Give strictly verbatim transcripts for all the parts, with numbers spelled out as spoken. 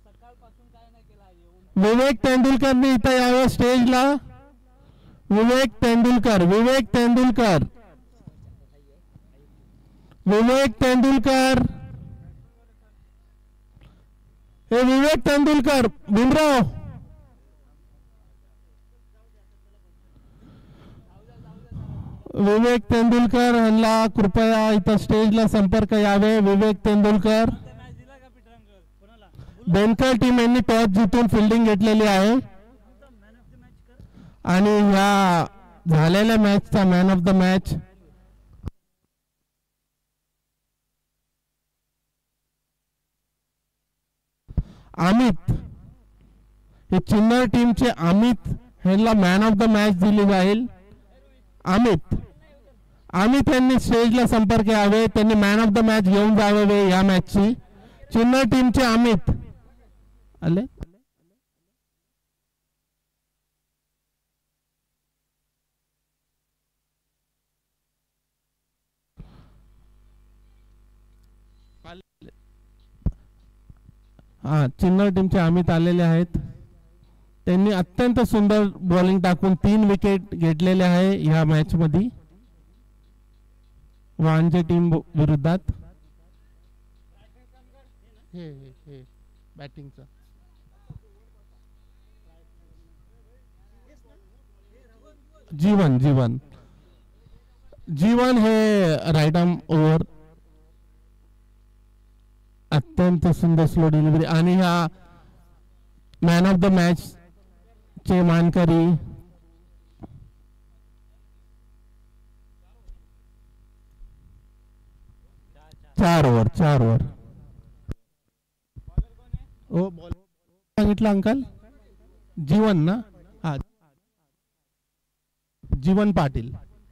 विवेक तेंडुलकरने इथं यावं स्टेजला. विवेक तेंडुलकर, विवेक तेंडुलकर, विवेक तेंडुलकर, हे विवेक तेंडुलकर, भीमराव विवेक तेंडुलकर यांना कृपया इथं स्टेजला संपर्क यावे. विवेक तेंडुलकर. बेनकर टीम यांनी टॉस जिंकून फिल्डिंग घेतलेली आहे आणि ह्या झालेल्या मॅचचा man of the match Amit, हे चिन्नर टीमचे अमित यांना मॅन ऑफ द मॅच दिली जाईल. अमित अमित यांनी स्टेजला संपर्क यावे. त्यांनी मॅन ऑफ द मॅच घेऊन जावे या मॅचची. चिन्नर टीमचे अमित आले. हा चिन्नर टीमचे अमित आलेले आहेत. त्यांनी अत्यंत सुंदर बॉलिंग टाकून तीन विकेट घेतलेले आहे ह्या मॅच मध्ये वांजे टीम विरुद्धात. हे हे बॅटिंगचा जीवन जीवन जीवन हे राईट आर्म ओव्हर. अत्यंत सुंदर स्लो डिलिव्हरी आणि ह्या मॅन ऑफ द मॅच चे मानकरी चार ओव्हर चार ओव्हर. ओ बॉल सांगितलं अंकल. जीवन ना. हा जीवन पाटील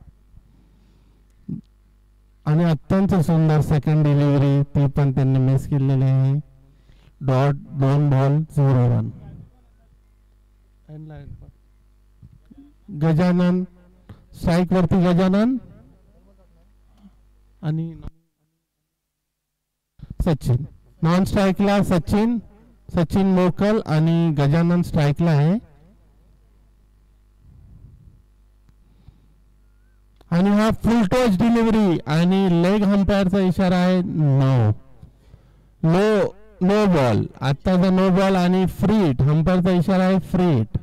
आणि अत्यंत सुंदर सेकंड डिलिव्हरी ती पण त्यांनी मिस केलेली आहे. डॉट दोन ball zero run. Gajanan strike वरती गजानन आणि सचिन. नॉन स्ट्राईकला सचिन सचिन मोकल आणि गजानन स्ट्राईकला आहे. आणि हा फुल टच डिलिव्हरी आणि लेग अंपायरचा इशारा आहे. No no no ball. आताचा नो बॉल आणि फ्री हिट. अंपायरचा इशारा आहे फ्री हिट.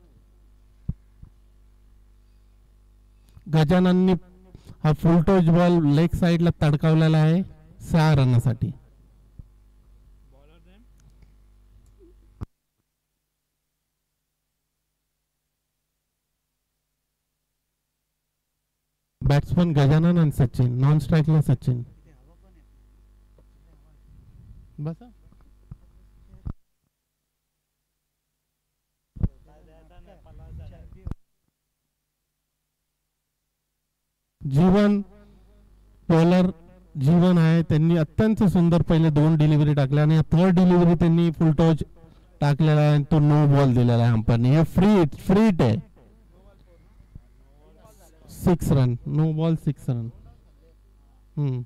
गजानननी हा फुल टच बॉल लेग साइडला तडकावलेला आहे सहा रनासाठी. बॅट्समन गजानन आणि सचिन. नॉन स्ट्राईकला सचिन. बसा. जीवन बॉलर जीवन आहे. त्यांनी अत्यंत सुंदर पहिले दोन डिलिव्हरी टाकल्या आणि थर्ड डिलिव्हरी त्यांनी फुल टॉच टाकलेला आहे. तो नो बॉल दिलेला आहे अंपायरने. हे फ्री फ्री हिट आहे. Six run. No ball six run. Hmm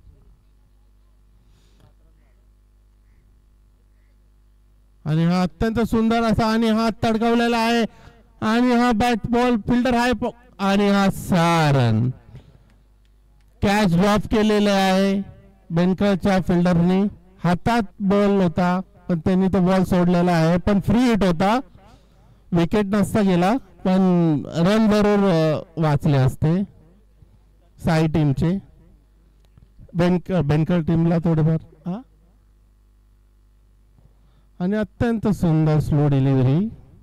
आणि हा अत्यंत सुंदर असा आणि हा तडकावलेला आहे आणि हा बॅट बॉल फिल्डर आहे आणि हा सहा रन. कॅच ड्रॉप केलेले आहे बेनकरच्या फिल्डरने. हातात बॉल होता पण त्यांनी तो बॉल सोडलेला आहे. पण फ्री हिट होता. विकेट नसता गेला पण रन जरूर वाचले असते साई टीमचे. बेनकर बेनकर टीमला थोडेफार. हा आणि अत्यंत सुंदर स्लो डिलिव्हरी.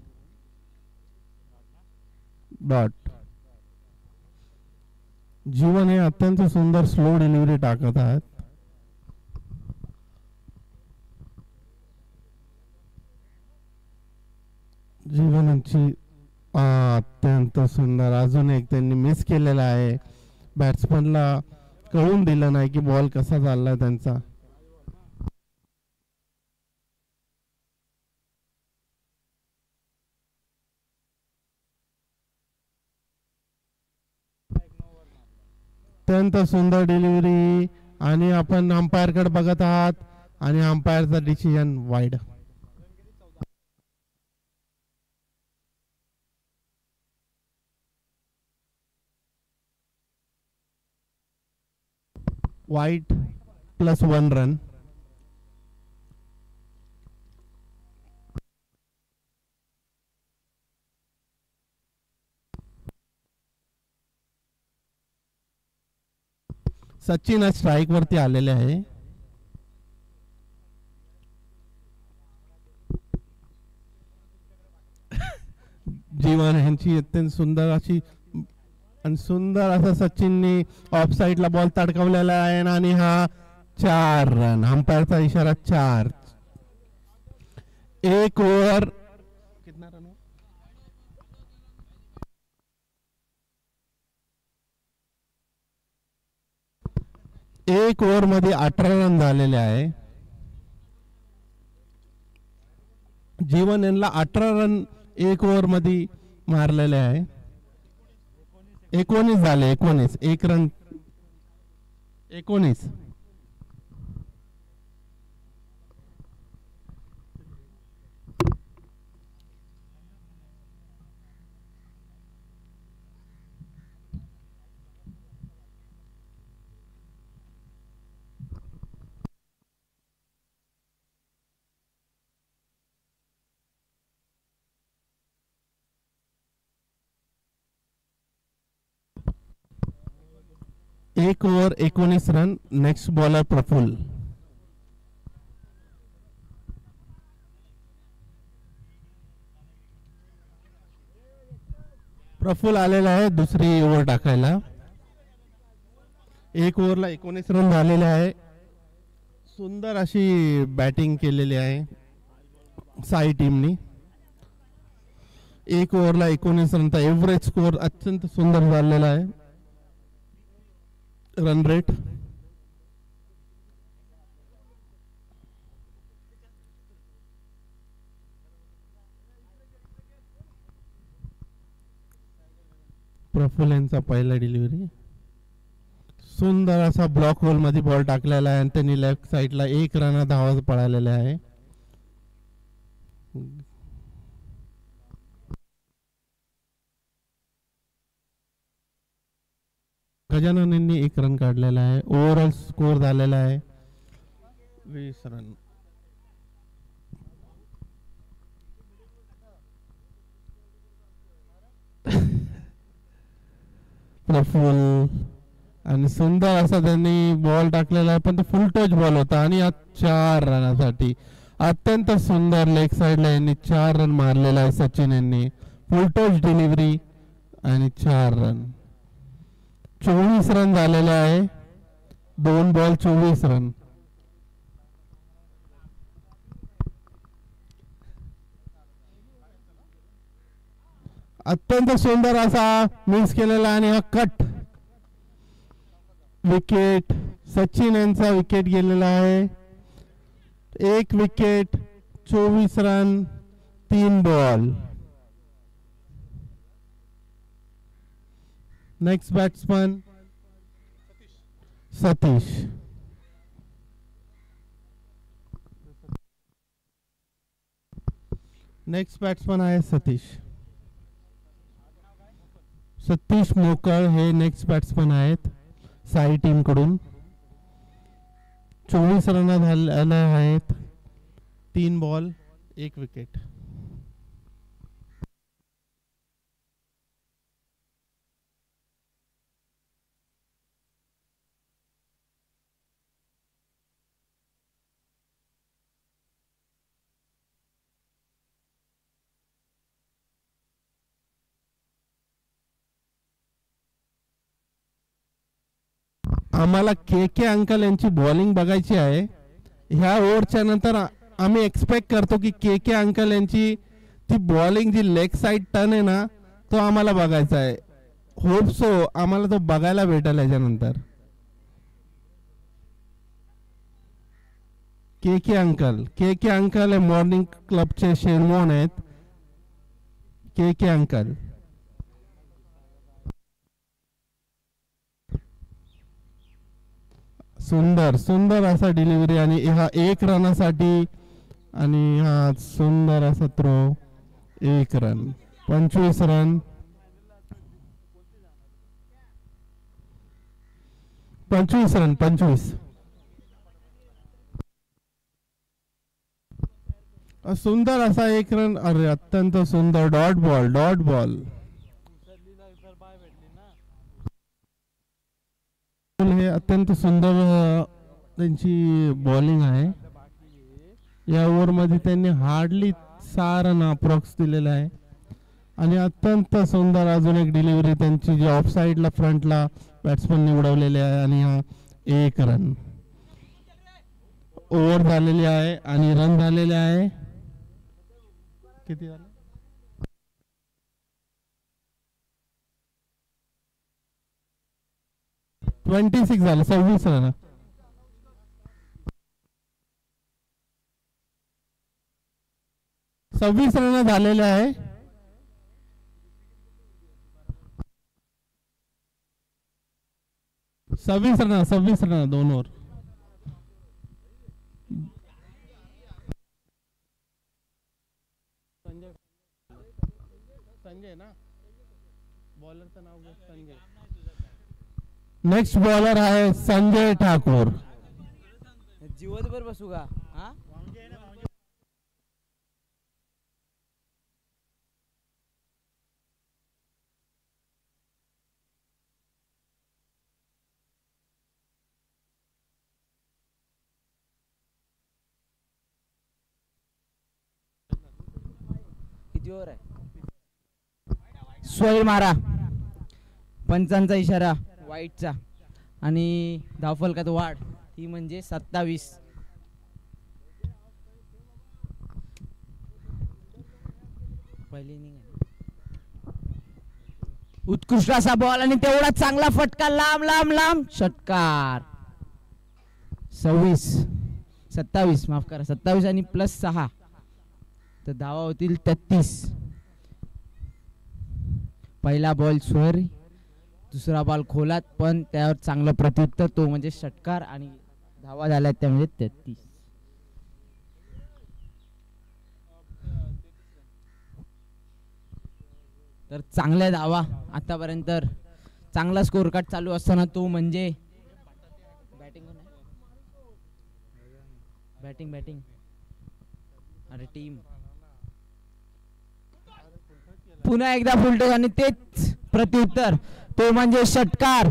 डॉट. जीवन हे अत्यंत सुंदर स्लो डिलिव्हरी टाकत आहेत. जीवनाची अत्यंत सुंदर. अजून एक त्यांनी मिस केलेला आहे. बॅट्समनला कळून दिलं नाही की बॉल कसा चाललाय त्यांचा. अत्यंत सुंदर डिलिव्हरी आणि आपण अंपायर कडे बघत आहात आणि अंपायरचा decision wide. Wide plus one run. Sachin आज स्ट्राईक वरती आलेले आहे. जीवन यांची अत्यंत सुंदर अशी आणि सुंदर असा सचिनने ऑफ साइडला बॉल तडकवलेला आहे आणि हा चार रन. अंपायरचा इशारा चार. एक ओव्हर कितना रन एक ओव्हर मध्ये अठरा रन झालेले आहे. जीवन यांना अठरा रन एक ओव्हर मध्ये मारलेले आहे. एकोणीस झाले. एकोणीस एक रन एकोणीस. एक ओव्हर एकोणीस run. Next bowler Praful. Praful आलेला आहे दुसरी ओव्हर टाकायला. एक ओव्हरला एकोणीस रन झालेले आहे. सुंदर अशी बॅटिंग केलेली आहे साई टीमनी. एक ओव्हरला एकोणीस रनचा एव्हरेज स्कोर अत्यंत सुंदर झालेला आहे. रन रेट प्रफुल्ल यांचा पहिला डिलिव्हरी. सुंदर असा ब्लॉक होल मध्ये बॉल टाकलेला आहे आणि त्यांनी लेफ्ट साइडला एक रन धावा पळालेला आहे. गजानन यांनी एक रन काढलेला आहे. ओव्हरऑल स्कोर झालेला आहे वीस रन. प्रफुल्ल आणि सुंदर असा त्यांनी बॉल टाकलेला आहे पण तो फुल टच बॉल होता आणि या चार रनासाठी अत्यंत सुंदर लेग साइडला यांनी चार रन मारलेला आहे. सचिन यांनी फुल टच डिलिव्हरी आणि चार रन. चोवीस रन झालेले आहे. दोन बॉल चोवीस रन. अत्यंत सुंदर असा मिस केलेला आणि हा कट. विकेट सचिन यांचा विकेट गेलेला आहे. एक विकेट चोवीस रन तीन ball. Next batsman Satish. Next batsman आहे सतीश. सतीश मोकळ हे नेक्स्ट बॅट्समन आहेत साई टीम कडून. चोवीस रन झाले आहेत. तीन बॉल एक विकेट. आम्हाला के के अंकल यांची बॉलिंग बघायची आहे. ह्या ओव्हरच्या नंतर आम्ही एक्सपेक्ट करतो की के के अंकल यांची ती बॉलिंग जी लेग साइड टर्न आहे ना तो आम्हाला बघायचा आहे. होप सो आम्हाला तो बघायला भेटेल याच्यानंतर. K K uncle K K uncle हे मॉर्निंग क्लबचे शेरमोन आहेत. के के अंकल सुंदर सुंदर असा डिलिव्हरी आणि हा एक रनासाठी आणि हा सुंदर असा थ्रो. एक रन पंचवीस रन. पंचवीस रन पंचवीस. सुंदर असा एक रन. अरे अत्यंत सुंदर डॉट बॉल डॉट बॉल. हे अत्यंत सुंदर त्यांची बॉलिंग आहे. या ओव्हरमध्ये त्यांनी हार्डली सहा रन अप्रॉक्स दिलेला आहे आणि अत्यंत सुंदर अजून एक डिलिव्हरी त्यांची जी ऑफ साईडला फ्रंटला बॅट्समन निवडवलेली आहे आणि हा एक रन. ओव्हर झालेली आहे आणि रन झालेले आहे किती झाले. ट्वेंटी सिक्स झाले. सव्वीस रन. सव्वीस रन झालेले आहे. सव्वीस रन सव्वीस रन दोन ओव्हर. संजय संजय ना बॉलरचं नाव संजय. नेक्स्ट बॉलर आहे संजय ठाकूर. जीवतभर बसू का. हा किती ओव्हर आहे. सोय मारा. पंचांचा इशारा वाईटचा आणि धावफलकात वाढ ती म्हणजे सत्तावीस. पहिली इनिंग उत्कृष्ट असा बॉल आणि तेवढा चांगला फटका लांब लांब लांब षटकार. सव्वीस सत्तावीस माफ करा सत्तावीस आणि प्लस सहा तर धावा होतील तेहतीस. पहिला बॉल सोयरी, दुसरा बॉल खोलात पण त्यावर चांगलं प्रत्युत्तर तो म्हणजे षटकार आणि धावा झाल्या त्या म्हणजे तेहतीस. तर चांगल्या धावा आतापर्यंत चांगला स्कोर कार्ड चालू असताना तो म्हणजे बॅटिंग बॅटिंग बॅटिंग अरे टीम पुन्हा एकदा फुलटॉस आणि तेच प्रत्युत्तर तो म्हणजे षटकार.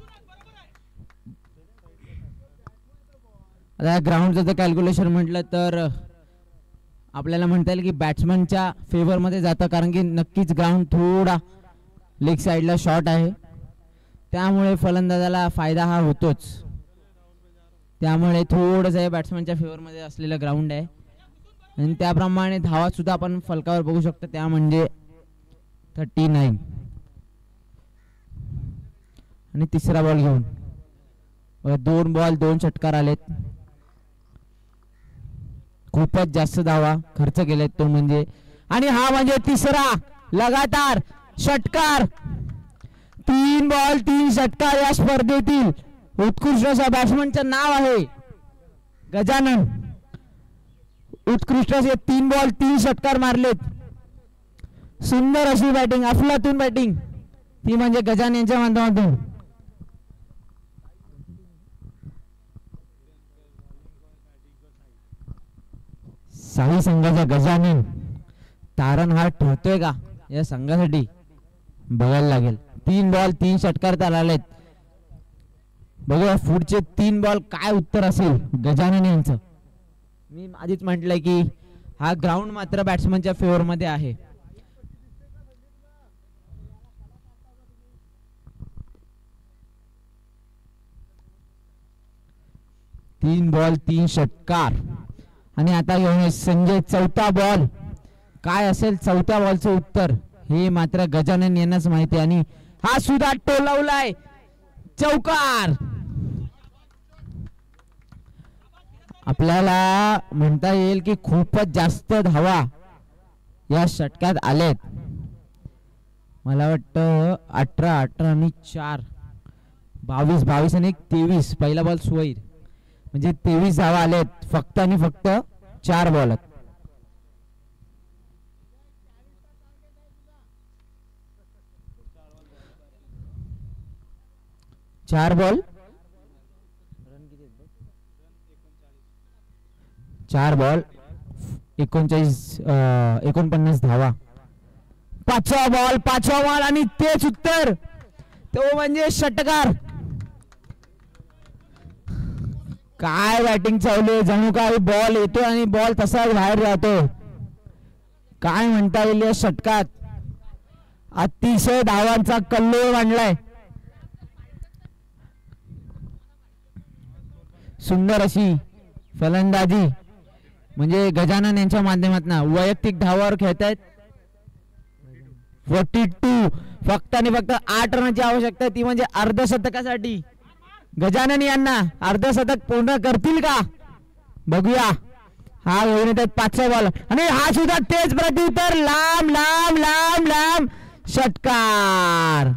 आता ग्राउंडचं जर कॅल्क्युलेशन म्हटलं तर आपल्याला म्हणता येईल की बॅट्समनच्या फेवर मध्ये जातं कारण की नक्कीच ग्राउंड थोडा लेग साइडला शॉर्ट आहे त्यामुळे फलंदाजाला फायदा हा होतोच. त्यामुळे थोडंसं बॅट्समनच्या फेवर मध्ये असलेलं ग्राउंड आहे आणि त्याप्रमाणे धावा सुद्धा आपण फलकावर बघू शकतो त्या म्हणजे थर्टी नाईन. आणि तिसरा बॉल घेऊन दोन बॉल दोन षटकार आलेत. खूपच जास्त धावा खर्च केलेत तो म्हणजे आणि हा म्हणजे तिसरा लगातार षटकार. तीन बॉल तीन षटकार या स्पर्धेतील उत्कृष्ट अशा बॅट्समनचं नाव आहे गजानन. उत्कृष्ट असे तीन बॉल तीन षटकार मारलेत. सुंदर अशी बॅटिंग अफलातून बॅटिंग ती म्हणजे गजानन यांच्या माध्यमातून. साई संघाचा गजानन तारणहार ठेवतोय का या संघासाठी बघायला लागेल. तीन बॉल तीन षटकार त्याला आलेत. बघूया पुढचे तीन बॉल काय उत्तर असेल गजानन यांचं. मी आधीच म्हटलंय की हा ग्राउंड मात्र बॅट्समनच्या फेवर मध्ये आहे. तीन बॉल तीन षटकार आणि आता घेऊन संजय चौथा बॉल. काय असेल चौथ्या बॉलचं उत्तर हे मात्र गजानन यांनाच माहिती आणि हा सुद्धा टोलवलाय चौकार. आपल्याला म्हणता येईल की खूपच जास्त धावा या षटकात आलेत. मला वाटतं अठरा अठरा आणि चार बावीस बावीस आणि एक तेवीस. पहिला बॉल सोयीर म्हणजे तेवीस धावा आलेत फक्त आणि फक्त चार बॉलात. चार बॉल चार बॉल एकोणचाळीस एकोणपन्नास धावा. पाचवा बॉल पाचवा बॉल आणि तेच उत्तर, तो म्हणजे षटकार. काय बॅटिंग चालू आहे, जणू काय बॉल येतो आणि बॉल तसाच बाहेर जातो. काय म्हणता येईल या षटकात. अतिशय धावांचा कल्लोळ मांडलाय. सुंदर अशी फलंदाजी म्हणजे गजानन यांच्या माध्यमातून वैयक्तिक धावावर खेळतायत. फोर्टी टू फक्त आणि फक्त आठ रनाची आवश्यकता, ती म्हणजे अर्धशतकासाठी. गजानन यांना अर्धशतक पूर्ण करतील का बघूया. हा घेऊन येतात पाचवा बॉल आणि हा सुद्धा तेच प्रत्युत्तर, लांब लांब लांब लांब षटकार.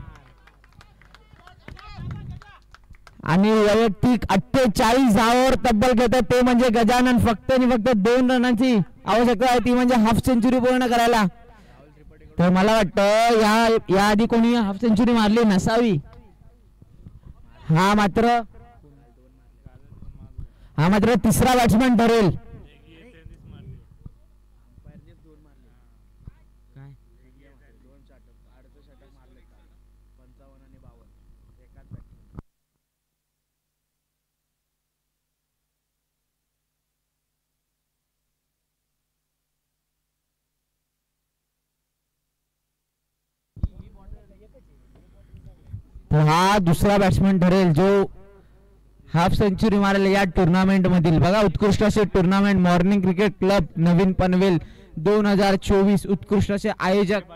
आणि वैयक्तिक अठ्ठेचाळीस धावावर तब्बल घेतात, ते म्हणजे गजानन. फक्त आणि फक्त दोन रनांची आवश्यकता आहे, ती म्हणजे हाफ सेंचुरी पूर्ण करायला. तर मला वाटतं या याआधी कोणी हाफ सेंचुरी मारली नसावी. हा मात्र हा मात्र तिसरा बॅट्समन ठरेल. तर हा दुसरा बॅट्समन ठरेल जो हाफ सेंचुरी मारेल या टुर्नामेंट मधील. बघा उत्कृष्ट असे टुर्नामेंट मॉर्निंग क्रिकेट क्लब नवीन पनवेल दोन हजार चोवीस उत्कृष्ट असे आयोजक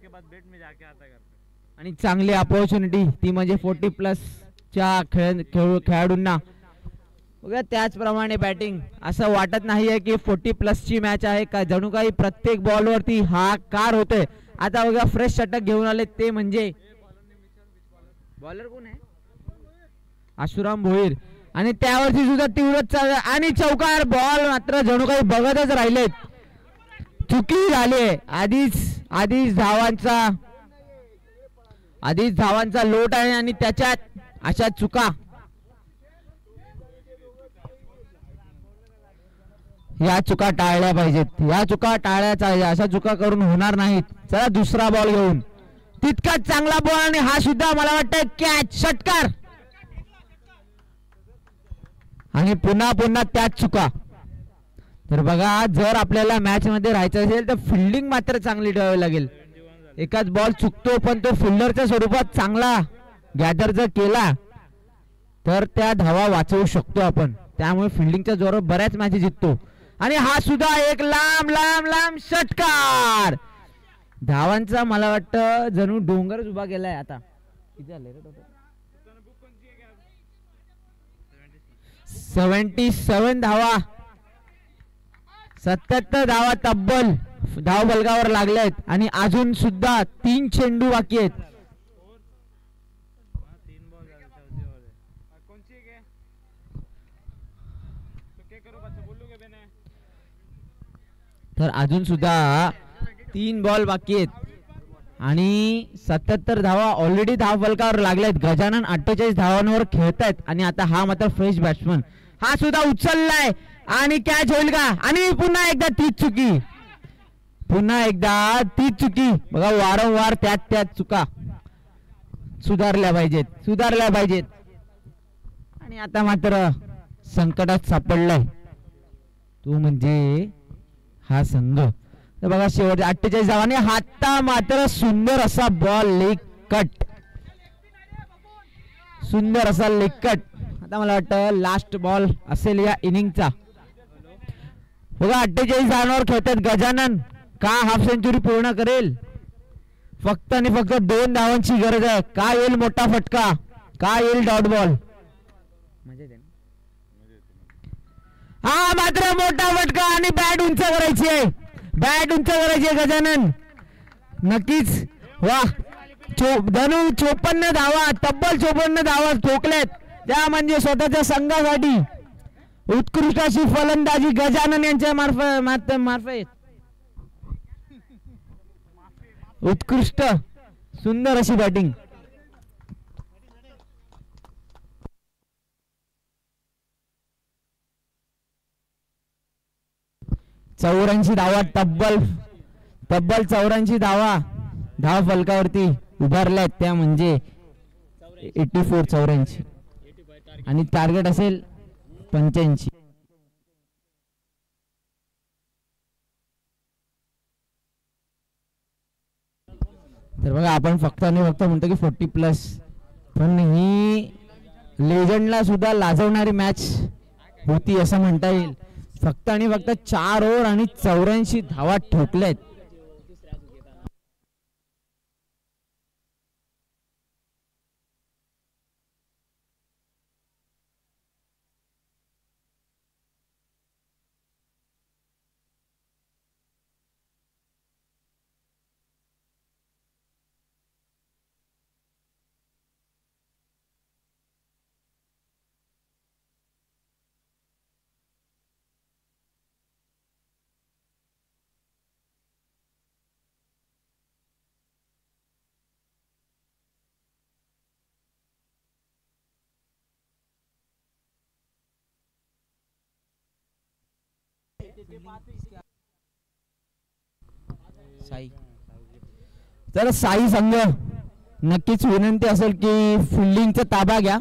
आणि चांगली अपॉर्च्युनिटी, ती म्हणजे फोर्टी प्लस च्या खेळ खेळाडूंना. बघा त्याचप्रमाणे बॅटिंग, असं वाटत नाहीये की फोर्टी प्लस ची मॅच आहे का, जणू काही प्रत्येक बॉल वरती हा कार होतोय. आता बघा फ्रेश षटक घेऊन आले, ते म्हणजे बॉलर कोण आहे, आशुराम भोईर. आणि त्यावरती सुद्धा तीव्र आणि चौकार. बॉल मात्र जणू काही बघतच राहिलेत. चुकी झाली आधीच आधीच धावांचा आधीच धावांचा लोट आहे आणि त्याच्यात अशा चुका. या चुका टाळल्या पाहिजेत, या चुका टाळायच्या, अशा चुका करून होणार नाहीत. चला दुसरा बॉल घेऊन, तितकाच चांगला बॉल आणि हा सुद्धा मला वाटतं कॅच, षटकार. आणि पुन्हा पुन्हा त्याच चुका. तर बघा जर आपल्याला मॅच मध्ये राहायचं असेल तर फिल्डिंग मात्र चांगली ठेवावी लागेल. एकाच बॉल चुकतो पण तो फिल्डरच्या स्वरूपात चांगला गॅदर जर केला तर त्या धावा वाचवू शकतो आपण. त्यामुळे फिल्डिंगच्या जोरावर बऱ्याच मॅचेस जिंकतो. आणि हा सुद्धा एक लांब लांब लांब षटकार. धावांचा मला वाटतं जणू डोंगरच उभा केलाय. आता किती झाले रे टोटल, सेव्हन्टी सेव्हन धावा, सत्याहत्तर धावा तब्बल धाव बलगावर लागले आहेत. आणि अजून सुद्धा तीन चेंडू बाकी आहेत. तर अजून सुद्धा तीन बॉल बाकी आहेत आणि सत्याहत्तर धावा ऑलरेडी धाव फलकावर लागल्यात. गजानन अठ्ठेचाळीस धावांवर खेळतायत आणि आता हा मात्र फ्रेश बॅट्समन, हा सुद्धा उचललाय आणि कॅच होईल का. आणि पुन्हा एकदा तीच चुकी, पुन्हा एकदा तीच चुकी. बघा वारंवार त्यात त्यात चुका सुधारल्या पाहिजेत, सुधारल्या पाहिजेत. आणि आता मात्र संकटात सापडलाय तो म्हणजे हा संघ. तर बघा शेवट अठ्ठेचाळीस धावांनी हाता मात्र सुंदर असा बॉल लेग कट, सुंदर असा लेग कट. आता मला वाटतं लास्ट बॉल असेल या इनिंगचा. बघा अठ्ठेचाळीस धावांवर खेळतात गजानन. का हाफ सेंचुरी पूर्ण करेल, फक्त आणि फक्त दोन धावांची गरज आहे. का येईल मोठा फटका, का येईल डॉट बॉल. हा मात्र मोठा फटका आणि बॅट उंच करायची आहे, बॅट उंच करायची आहे गजानन. नक्कीच वा, धनु चोपन्न धावा, तब्बल चोपन्न धावा ठोकल्यात. त्या म्हणजे स्वतःच्या संघासाठी उत्कृष्ट अशी फलंदाजी गजानन यांच्या मार्फत मार्फत उत्कृष्ट सुंदर अशी बॅटिंग. चौऱ्याऐंशी धावा तब्बल तब्बल चौऱ्याऐंशी धावा धाव फलकावरती उभारल्यात त्या म्हणजे एटी फोर चौऱ्याऐंशी आणि टार्गेट असेल पंच्याऐंशी. तर बघा आपण फक्त आणि फक्त म्हणतो की फोर्टी प्लस, पण ही लेजंडला सुद्धा लाजवणारी मॅच होती असं म्हणता येईल. फक्त आणि फक्त चार ओव्हर आणि चौऱ्याऐंशी धावा ठोकल्यात. साई तर साई संघ नक्कीच विनंती असेल की फिल्डिंगचा ताबा घ्या.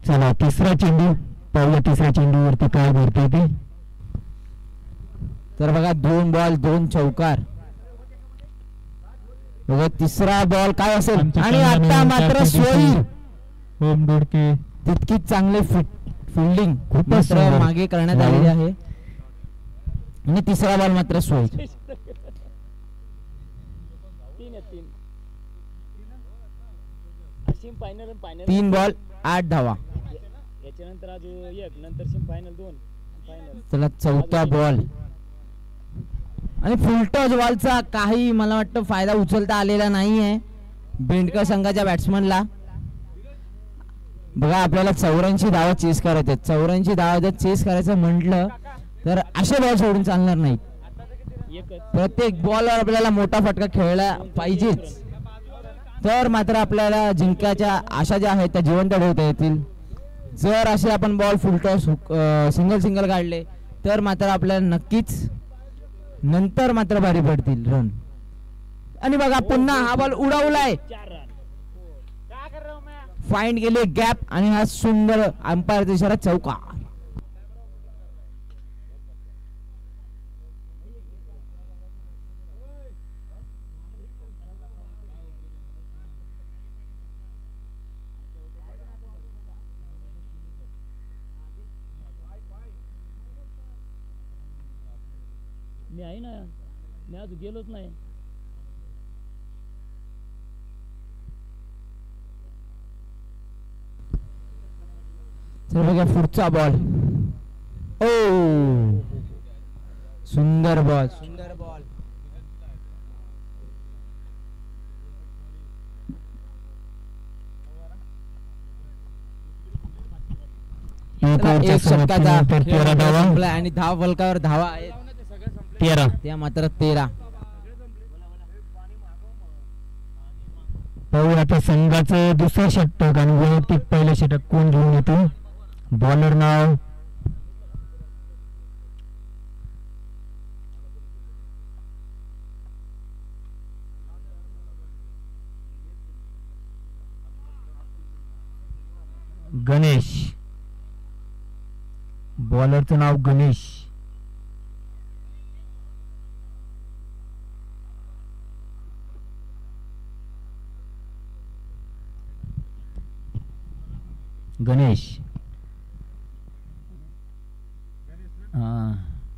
चला तिसरा चेंडू पाहूया, तिसऱ्या चेंडूवरती काय घडतंय ते. तर बघा दोन बॉल दोन चौकार. बघा तिसरा बॉल काय असेल आमच्या आणि आता संघाने मात्र त्या सोयी होम दोडके तितकीच चांगली फिल्डिंग खूपच मात्र सुंदर. मागे करण्यात वा. आलेली आहे आणि तिसरा बॉल मात्र सोयी. तीन आहेत तीन सिम फायनल आणि फायनल तीन बॉल आठ धावा. याच्यानंतर आज एक नंतर सिम फायनल दोन फायनल. चला चौथा बॉल आणि फुलटॉस बॉलचा काही मला वाटतं फायदा उचलता आलेला नाहीये बेंडकर संघाच्या बॅट्समनला. बघा आपल्याला चौऱ्याऐंशी धावा चेस करायचे. चौऱ्याऐंशी धावा जर चेस करायचं म्हटलं तर असे बॉल सोडून चालणार नाहीत. एकच प्रत्येक बॉलवर आपल्याला मोठा फटका खेळला पाहिजेच, तर मात्र आपल्याला जिंकायच्या आशा ज्या आहेत त्या जिवंत ठेवता येतील. जर असे आपण बॉल फुलटॉस सिंगल सिंगल काढले तर मात्र आपल्याला नक्कीच नंतर मात्र भारी पडतील रन. आणि बघा पुन्हा हा बॉल उडवलाय, चार रन. काय कर रहा हूं मैं? फाइंड गेले गॅप आणि हा सुंदर अंपायरचा इशारा चौका. मी आहे ना, मी आज गेलोच नाही. तर बघा पुढचा बॉल. ओ सुंदर बॉल, सुंदर बॉल. एक ओव्हरच्या एक षटकाचा समाप्तीनंतर तेरा धावा. संपला आणि धाव फलकावर धावा आहेत तेरा त्या मात्र तेरा. पाहूया आता संघाचं दुसरं षटक आणि वैयक्तिक पहिलं षटक कोण घेऊन येतो. बॉलर नाव गणेश. बॉलरचं नाव गणेश. गणेश हा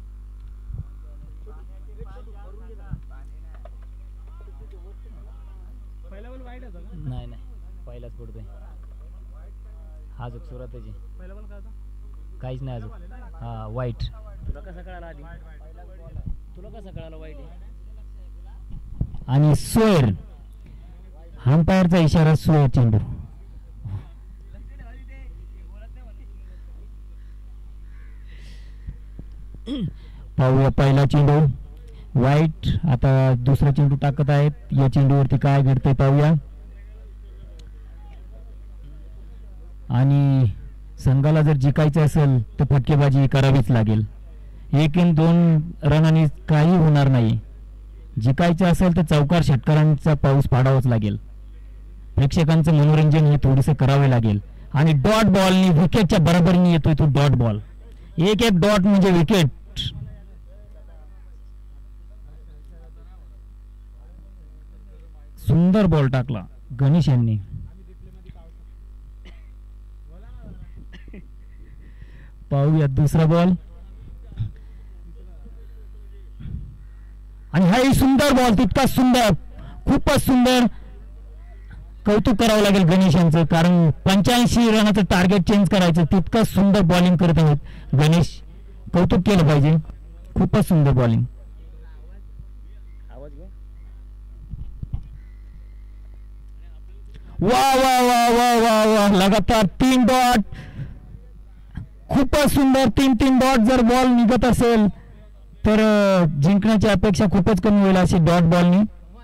नाही नाही पहिलाच पडतोय. हा जो सुराताची काहीच नाही अजून. हा वाईट. तुला कसा कळाला आधी? तुला कसा कळाला वाईट आहे? आणि सोयर. अंपायरचा इशारा सोयर चेंडू. पाहूया पहिला चेंडू वाईट. आता दुसरा चेंडू टाकत आहेत. या चेंडूवरती काय घडतंय पाहूया. आणि संघाला जर जिंकायचं असेल तर फटकेबाजी करावीच लागेल. एक इन दोन रनांनी काही होणार नाही. जिंकायचं असेल तर चौकार षटकारांचा पाऊस पाडावाच लागेल. प्रेक्षकांचं मनोरंजन हे थोडेसे करावे लागेल. आणि डॉट बॉलनी विकेटच्या बरोबरीने येतोय तो डॉट बॉल. एक एक डॉट म्हणजे विकेट. सुंदर बॉल टाकला गणेश यांनी. पाहूया दुसरा बॉल. आणि हाही सुंदर बॉल, तितका सुंदर, खूपच सुंदर. कौतुक करावं लागेल गणेश यांचं, कारण पंच्याऐंशी रनाचं टार्गेट चेंज करायचं. तितकं सुंदर बॉलिंग करत आहेत गणेश. कौतुक केलं पाहिजे. खूपच सुंदर बॉलिंग. आवाज घे. वा वा वा वा वा वा लगातार तीन डॉट. खूपच सुंदर. तीन तीन डॉट जर बॉल निघत असेल तर जिंकण्याची अपेक्षा खूपच कमी होईल अशी डॉट बॉलनी.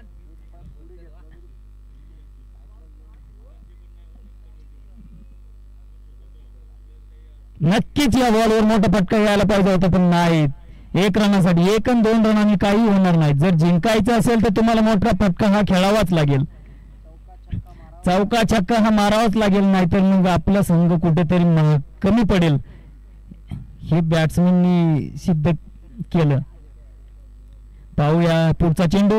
नक्कीच या बॉलवर मोठा फटका यायला पाहिजे होता, पण नाही. एक रनासाठी, एक आणि दोन रनांनी काही होणार नाही. जर जिंकायचं असेल तर तुम्हाला मोठा फटका हा खेळावाच लागेल. चौका छक्का हा मारावाच लागेल, नाहीतर मग आपला संघ कुठेतरी म- कमी पडेल. हे बॅट्समननी सिद्ध केलं. पाहूया पुढचा चेंडू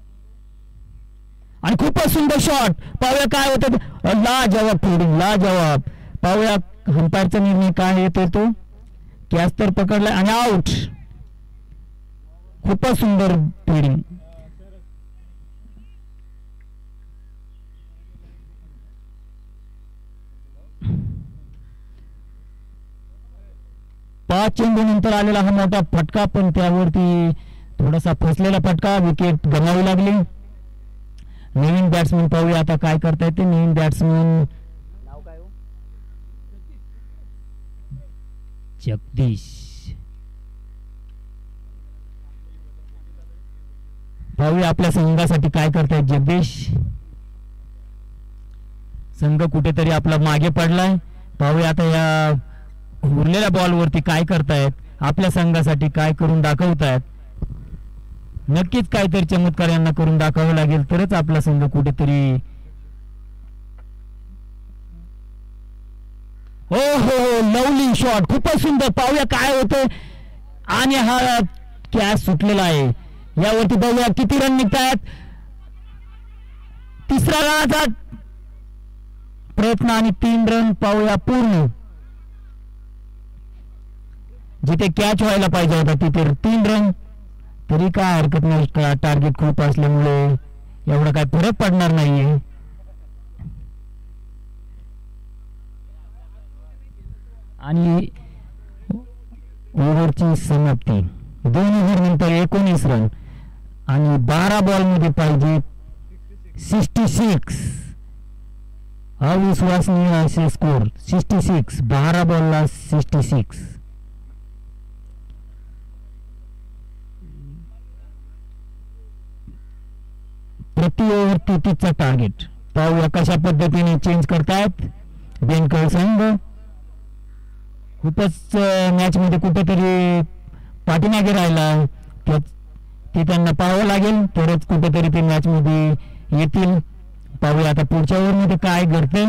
आणि खूपच सुंदर शॉट. पाहूया काय होतं. ला जवाब फिल्डिंग, ला जवाब. पाहूया अंपायरचा निर्णय काय येतो तो. कॅच तर पकडलाय आणि आउट. खूपच सुंदर फिल्डिंग. पाच चेंडू नंतर आलेला हा मोठा फटका, पण त्यावरती थोडासा फसलेला फटका, विकेट गमावी लागली. नवीन बॅट्समन पाहूया आता काय करतायत ते. नवीन बॅट्समन नाव काय हो? जगदीश. पाहूया आपल्या संघासाठी काय करतायत जगदीश. संघ कुठेतरी आपला मागे पडलाय. पाहूया आता या उरलेल्या बॉलवरती काय करतायत, आपल्या संघासाठी काय करून दाखवतायत. नक्कीच काहीतरी चमत्कार यांना करून दाखवावं लागेल, तरच आपला संघ कुठेतरी. हो हो लवली शॉट, खूपच सुंदर. पाहूया काय होतंय. आणि हा कॅच सुटलेला आहे. यावरती पाहूया किती रन निघतायत. तिसरा रनाचा प्रयत्न आणि तीन रन पाहूया पूर्ण. जिथे कॅच व्हायला पाहिजे होता तिथे तीन रन, तरी काय हरकत नाही. टार्गेट खूप असल्यामुळे एवढा काय फरक पडणार नाहीये. आणि ओव्हरची समाप्ती. दोन ओव्हर नंतर एकोणीस रन आणि बारा बॉल मध्ये पाहिजे सिक्स्टी सिक्स. अविश्वसनीय असे स्कोर. सिक्स्टी सिक्स, बारा बॉलला सिक्स्टी सिक्स. प्रति ओव्हर तेहतीसचा टार्गेट. पाहूया कशा पद्धतीने चेंज करतायत बेनकर संघ. खूपच मॅच मध्ये कुठेतरी पाठीमागे राहिला, ते त्यांना पाहावं लागेल, तरच कुठेतरी ते मॅच मध्ये येतील. पाहूया आता पुढच्या ओव्हर मध्ये काय घडते.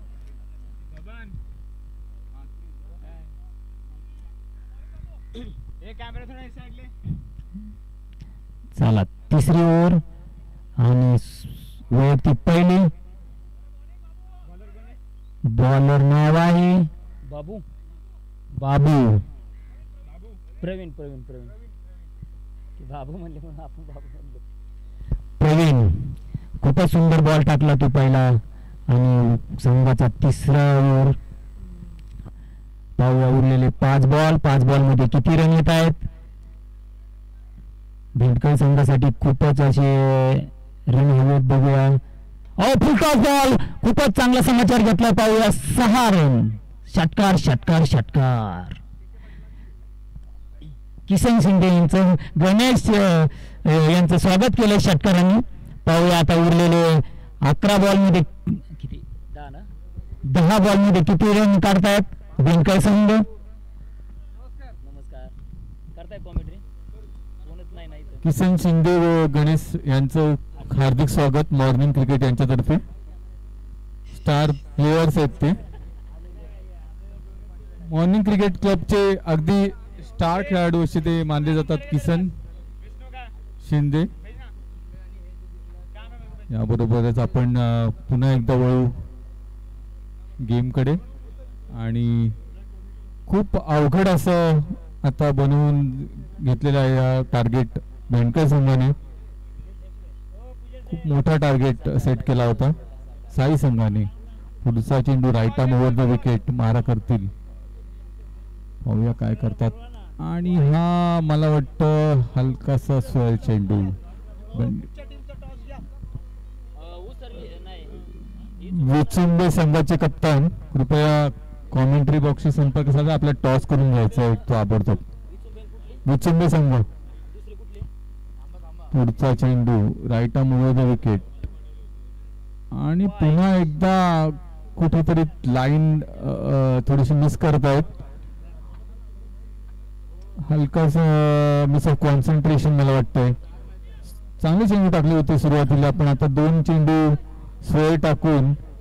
चला तिसरी ओव्हर आणि वैयक्तिक पहिली. बॉलर नाव आहे बाबू बाबू. प्रवीण प्रवीण प्रवीण की बाबू म्हणले म्हणून आपण बाबू म्हणलो. प्रवीण खूपच सुंदर बॉल टाकला तो पहिला आणि संघाचा तिसरा ओव्हर. पाहूया उरलेले पाच बॉल. पाच बॉल मध्ये किती रन येत आहेत. भिंडकर संघासाठी खूपच असे रन हवेत. बघूया. ओ फुलटॉस बॉल. खूपच चांगला समाचार घेतला. पाहूया सहा रन. षटकार षटकार षटकार. किसन शिंदे यांचं गणेश यांचं स्वागत केलं षटकारांनी. पाहूया आता उरलेले अकरा बॉल मध्ये किती, दहा ना. दहा बॉल मध्ये किती रन काढतायत भिंडकर संघ. नमस्कार. करताय कॉमेंट्री? कोणच नाही ना इथं. किसन शिंदे व गणेश यांचं हार्दिक स्वागत मॉर्निंग क्रिकेट यांच्यातर्फे. स्टार प्लेयर्स आहेत ते. मॉर्निंग क्रिकेट क्लबचे अगदी स्टार खेळाडू असे ते मानले जातात किसन शिंदे. याबरोबरच आपण अ, पुन्हा एकदा वळू गेमकडे. आणि खूप अवघड असं आता बनवून घेतलेलं आहे या टार्गेट भेंडकर संघाने. खूप मोठा टार्गेट सेट केला होता साई संघाने. पुढचा चेंडू right arm over the wicket मारा करतील. पाहूया काय करतात. आणि हा मला वाटतं हलकासा स्वर चेंडू. विचुंबे संघाचे कप्तान कृपया कॉमेंट्री बॉक्सशी संपर्क साधा. आपला टॉस करून घ्यायचा आहे तो ताबडतोब. विचुंबे संघ. पुढचा चेंडू right arm over the wicket. आणि पुन्हा एकदा कुठेतरी लाईन थोडीशी मिस करतायत. हलकास मिस ऑफ कॉन्सन्ट्रेशन मला वाटतंय. चांगली चेंडू टाकली होती सुरुवातीला, पण आता दोन चेंडू स्वय टाकून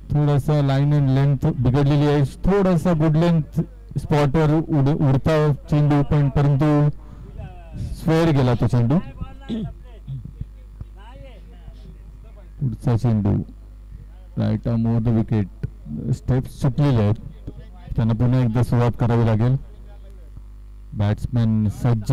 थोडासा लाईन अँड लेंथ बिघडलेली आहे. थोडासा गुड लेंथ स्पॉटवर उड उडता चेंडू पण परंतु स्क्वेअर गेला तो चेंडू. पुढचा चेंडू right arm over the wicket. Steps चुकलेले आहेत. त्यांना पुन्हा एकदा सुरुवात करावी लागेल. बॅट्समॅन सज्ज.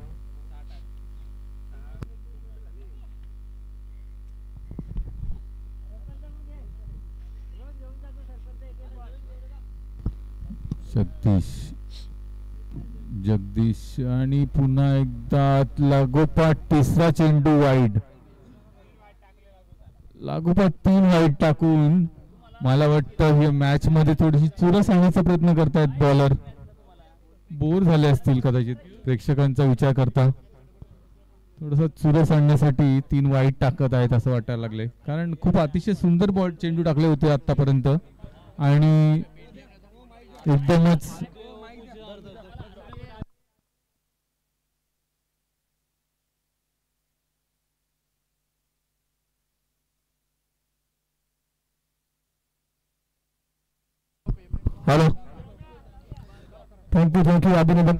जगदीश जगदीश आणि पुन्हा एकदा लागोपाठ तिसरा चेंडू वाईड. लागोपाठ तीन वाईड टाकून मला वाटतं हे मॅच मध्ये थोडीशी चुरस आणण्याचा प्रयत्न करतायत बॉलर. बोर झाले असतील कदाचित प्रेक्षकांचा विचार करता. थोडस चुरस आणण्यासाठी तीन वाईड टाकत आहेत असं वाटायला लागले. कारण खूप अतिशय सुंदर बॉल चेंडू टाकले होते आतापर्यंत आणि एकदमच हॅलो थँक्यू थँक्यू अभिनंदन.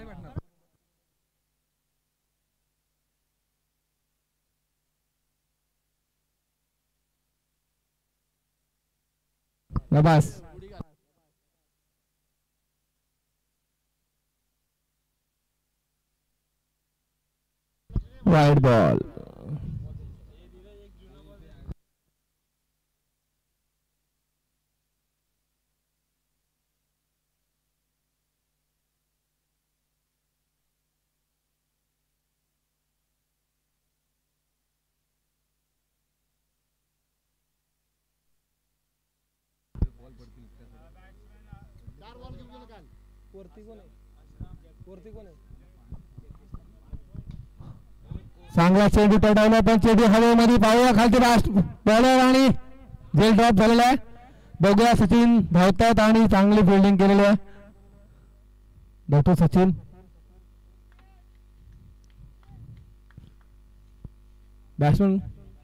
बस वाईड बॉल. चांगला चेंडू टळवला पण चेंडू हवेमध्ये पाहूया खालती बॉलर आणि जेल ड्रॉप झालेला आहे. बघूया सचिन धावतात आणि चांगली फिल्डिंग केलेली आहे. धावतो सचिन. बॅट्समन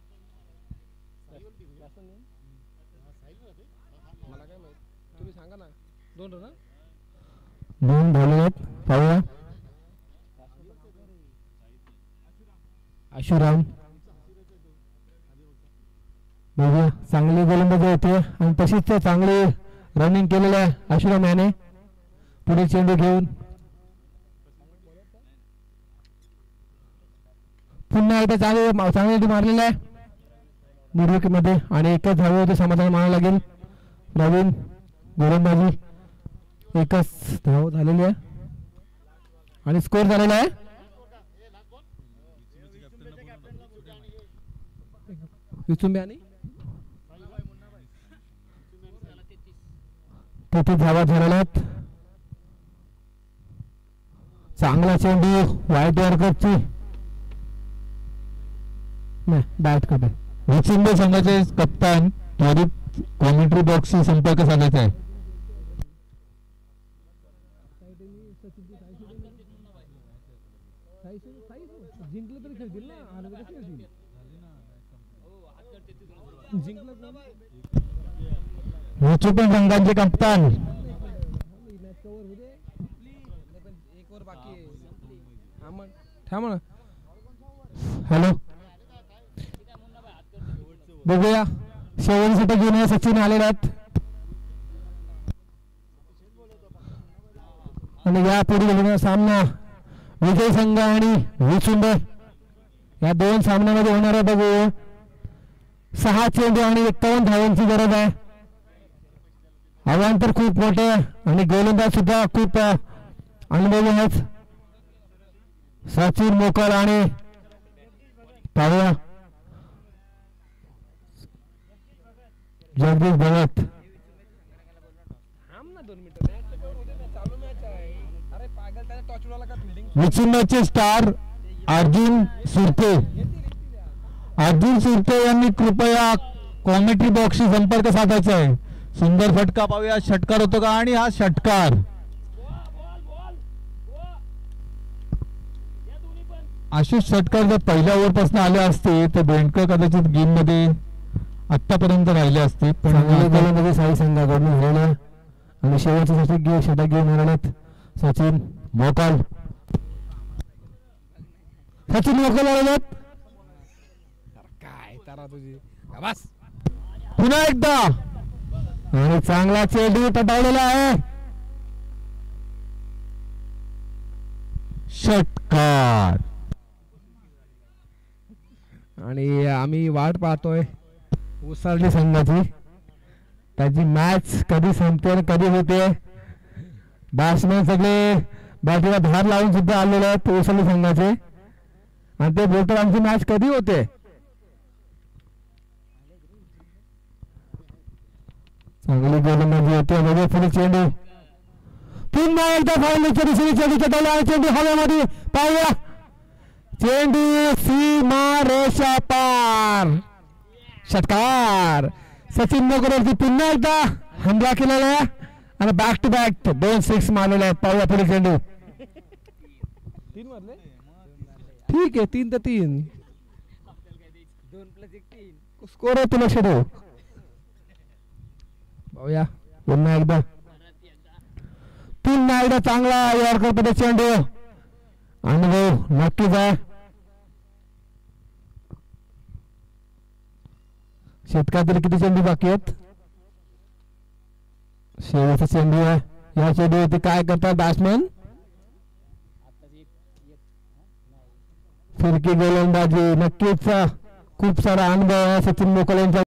दोन धावले आहेत पाहूया. आशुराम बघूया चांगली गोलंदाजी होते आणि तशीच चांगली रनिंग केलेली आहे आशुराम याने. पुढे चेंडू घेऊन पुन्हा एकदा चांगली चांगली मारलेला आहे मिडविकेट मध्ये आणि एकच धावे होते समाधान मानावं लागेल. नवीन गोलंदाजी एकच धाव झालेली आहे आणि स्कोर झालेला आहे. तेहतीस धावा झालेल्या आहेत. चांगला चेंडू व्हाईट वॉर्करची बॅट कडे. विचिंबे संघाचे कप्तान त्वरित कॉमेंट्री बॉक्सशी संपर्क साधायचा आहे. विचिंबे संघाचे कप्तान हॅलो बघूया शेवटसाठी घेऊन सचिन आलेले आहेत आणि या पुढील सामना विजय संघ आणि विचुंब या दोन सामन्यामध्ये होणार आहे. बघू सहा चेंडू आणि एक्कावन्न धावांची गरज आहे. आव्हान तर खूप मोठे आणि गोलंदाज सुद्धा खूप अनुभवी आहेत. सचिन मोकल आणि पाहूया जगदीश भगत. विचिन्नाचे स्टार अर्जुन सुरते. अर्जुन सुरते यांनी कृपया कॉमेंट्री बॉक्सशी संपर्क साधायचा आहे. सुंदर फटका पाहूया षटकार होतो का आणि हा षटकार. आशिष षटकार जर पहिल्या ओव्हर पासून आले असते तर बेंडकर कदाचित गेम मध्ये आतापर्यंत राहिले असते पण चांगले आता- गोलंदाजी साई संघाकडून झालेला आणि शेवटचे षटक घेऊन षटक घेऊन आलेत सचिन मोकाल. सचिन मोकाल आलेत. काय तारा तुझी बस. पुन्हा एकदा आणि चांगला चेंडू पटावलेला आहे. षटकार. आणि आम्ही वाट पाहतोय उसरली संघाची. त्याची मॅच कधी संपते आणि कधी होते. बॅट्समॅन सगळे बॅटीला धार लावून सुद्धा आलेले आहेत उसरली संघाचे आणि ते बोलतात आमची मॅच कधी होते. चांगली गोलंदाजी होते. बघा पुढे चेंडू पुन्हा एकदा फायनलच्या दिशेने चेंडू चटवला आहे. चेंडू हवेमध्ये पाहूया. चेंडू सीमा रेषा पार. षटकार. सचिन मोगरेवरती पुन्हा एकदा हमला केलेला आहे आणि बॅक टू बॅक दोन सिक्स मारलेले आहेत. पाहूया पुढे चेंडू. ठीक आहे तीन तर तीन स्कोर आहे. तुला लक्ष पाहूया पुन्हा एकदा. पुन्हा एकदा चांगला यॉर्कर मध्ये चेंडू. अनुभव नक्कीच आहे. शेतकरी तरी किती चेंडू बाकी आहेत. शेवटचा चेंडू आहे. या चेंडूवरती काय करतात बॅट्समॅन. फिरकी गोलंदाजी. नक्कीच खूप सारा अनुभव आहे सचिन मोकल यांचा.